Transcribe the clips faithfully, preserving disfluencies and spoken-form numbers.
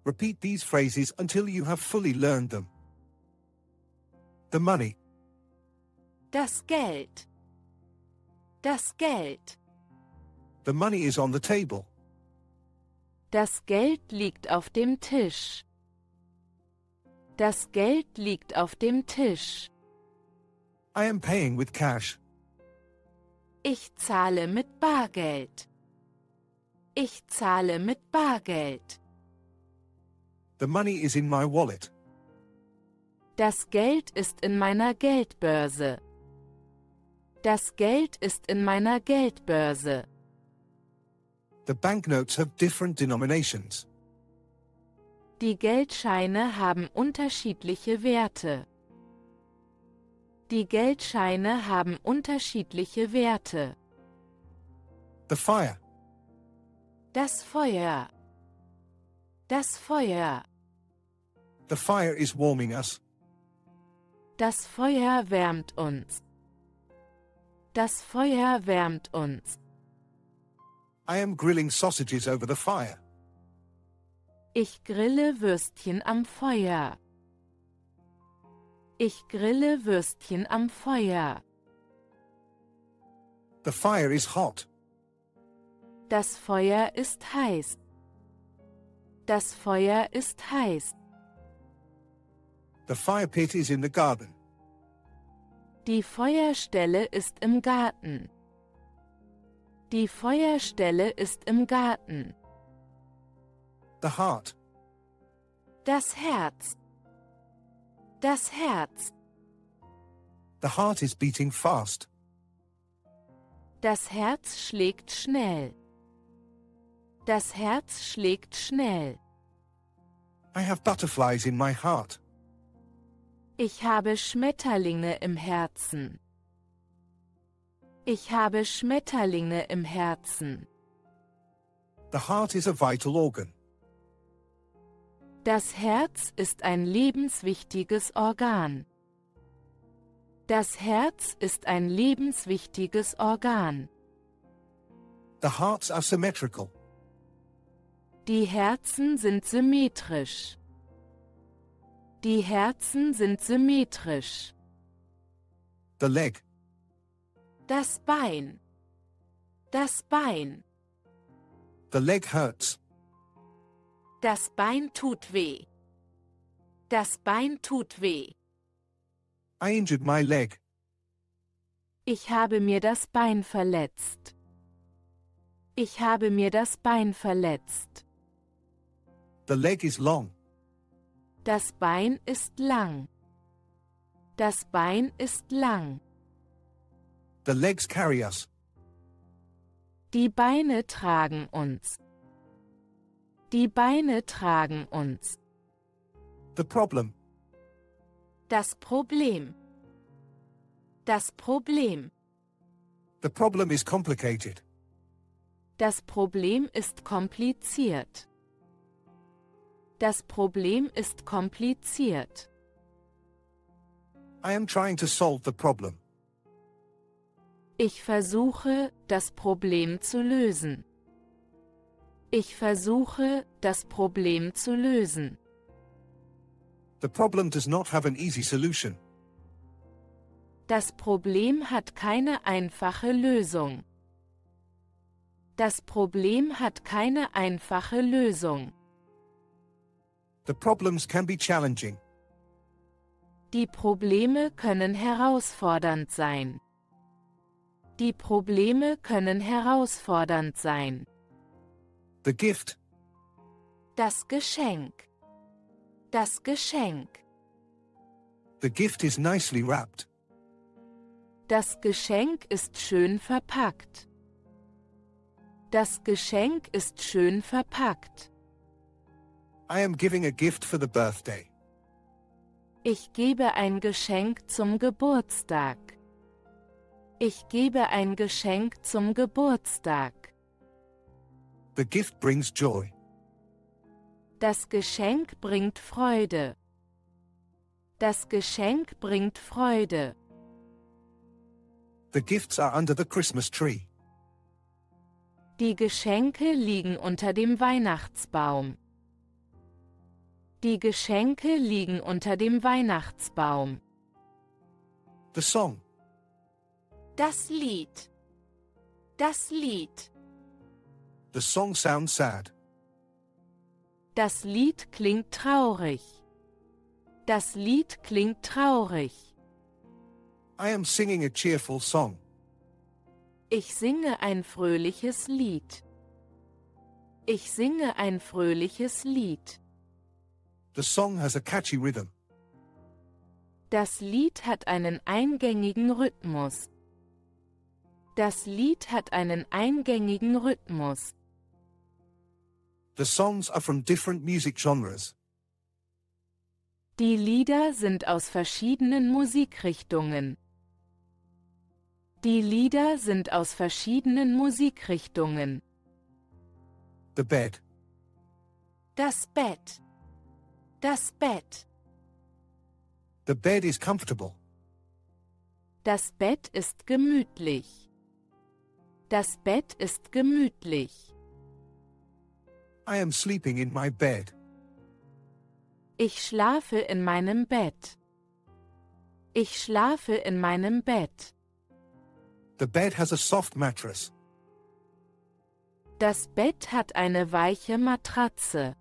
Repeat these phrases until you have fully learned them. The money. Das Geld. Das Geld. The money is on the table. Das Geld liegt auf dem Tisch. Das Geld liegt auf dem Tisch. I am paying with cash. Ich zahle mit Bargeld. Ich zahle mit Bargeld. The money is in my wallet. Das Geld ist in meiner Geldbörse. Das Geld ist in meiner Geldbörse. The banknotes have different denominations. Die Geldscheine haben unterschiedliche Werte. Die Geldscheine haben unterschiedliche Werte. The fire. Das Feuer. Das Feuer. The fire is warming us. Das Feuer wärmt uns. Das Feuer wärmt uns. I am grilling sausages over the fire. Ich grille Würstchen am Feuer. Ich grille Würstchen am Feuer. The fire is hot. Das Feuer ist heiß. Das Feuer ist heiß. The fire pit is in the garden. Die Feuerstelle ist im Garten. Die Feuerstelle ist im Garten. The heart. Das Herz. Das Herz. The heart is beating fast. Das Herz schlägt schnell. Das Herz schlägt schnell. I have butterflies in my heart. Ich habe Schmetterlinge im Herzen. Ich habe Schmetterlinge im Herzen. The heart is a vital organ. Das Herz ist ein lebenswichtiges Organ. Das Herz ist ein lebenswichtiges Organ. The hearts are symmetrical. Die Herzen sind symmetrisch. Die Herzen sind symmetrisch. The leg. Das Bein. Das Bein. The leg hurts. Das Bein tut weh. Das Bein tut weh. I injured my leg. Ich habe mir das Bein verletzt. Ich habe mir das Bein verletzt. The leg is long. Das Bein ist lang. Das Bein ist lang. The legs carry us. Die Beine tragen uns. Die Beine tragen uns. The problem. Das Problem. Das Problem. The problem is complicated. Das Problem ist kompliziert. Das Problem ist kompliziert. I am trying to solve the problem. Ich versuche, das Problem zu lösen. Ich versuche, das Problem zu lösen. The problem does not have an easy solution. Das Problem hat keine einfache Lösung. Das Problem hat keine einfache Lösung. The problems can be challenging. Die Probleme können herausfordernd sein. Die Probleme können herausfordernd sein. The gift. Das Geschenk. Das Geschenk. The gift is nicely wrapped. Das Geschenk ist schön verpackt. Das Geschenk ist schön verpackt. I am giving a gift for the birthday. Ich gebe ein Geschenk zum Geburtstag. Ich gebe ein Geschenk zum Geburtstag. The gift brings joy. Das Geschenk bringt Freude. Das Geschenk bringt Freude. The gifts are under the Christmas tree. Die Geschenke liegen unter dem Weihnachtsbaum. Die Geschenke liegen unter dem Weihnachtsbaum. The song. Das Lied. Das Lied. The song sounds sad. Das Lied klingt traurig. Das Lied klingt traurig. I am singing a cheerful song. Ich singe ein fröhliches Lied. Ich singe ein fröhliches Lied. The song has a catchy rhythm. Das Lied hat einen eingängigen Rhythmus. Das Lied hat einen eingängigen Rhythmus. The songs are from different music genres. Die Lieder sind aus verschiedenen Musikrichtungen. Die Lieder sind aus verschiedenen Musikrichtungen. The bed. Das Bett. Das Bett. The bed is comfortable. Das Bett ist gemütlich. Das Bett ist gemütlich. I am sleeping in my bed. Ich schlafe in meinem Bett. Ich schlafe in meinem Bett. The bed has a soft mattress. Das Bett hat eine weiche Matratze.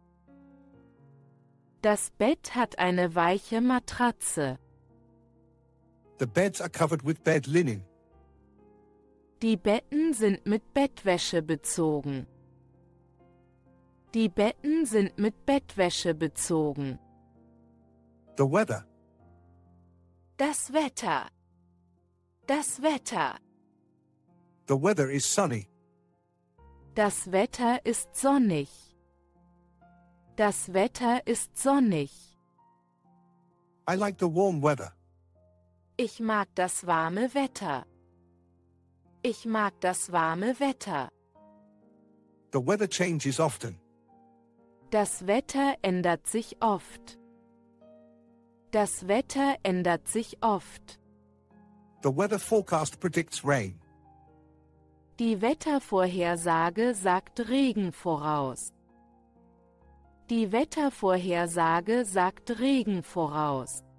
Das Bett hat eine weiche Matratze. The beds are covered with bed linen. Die Betten sind mit Bettwäsche bezogen. Die Betten sind mit Bettwäsche bezogen. The weather. Das Wetter. Das Wetter. The weather is sunny. Das Wetter ist sonnig. Das Wetter ist sonnig. I like the warm weather. Ich mag das warme Wetter. Ich mag das warme Wetter. The weather changes often. Das Wetter ändert sich oft. Das Wetter ändert sich oft. The weather forecast predicts rain. Die Wettervorhersage sagt Regen voraus. Die Wettervorhersage sagt Regen voraus.